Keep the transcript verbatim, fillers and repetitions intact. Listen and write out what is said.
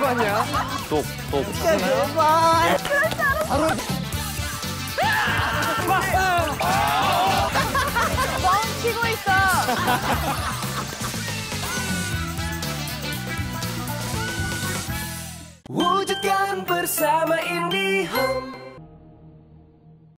아니야? 톡, 톡. 제발. 바로. 뻥치고 있어. Wujudkan bersama IndiHome.